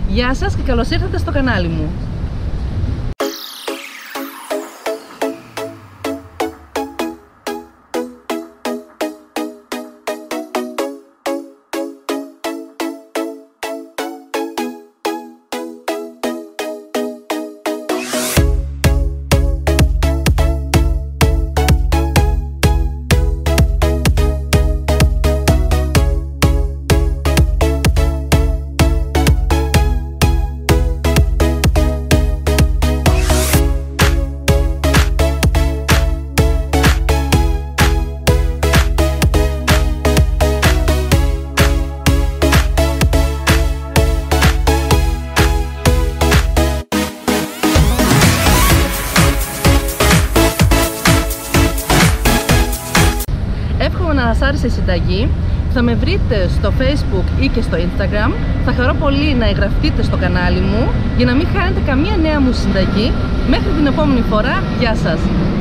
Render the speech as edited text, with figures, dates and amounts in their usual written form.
Γεια σας και καλώς ήρθατε στο κανάλι μου. Εύχομαι να σας άρεσε η συνταγή. Θα με βρείτε στο Facebook ή και στο Instagram. Θα χαρώ πολύ να εγγραφτείτε στο κανάλι μου για να μην χάνετε καμία νέα μου συνταγή. Μέχρι την επόμενη φορά, γεια σας!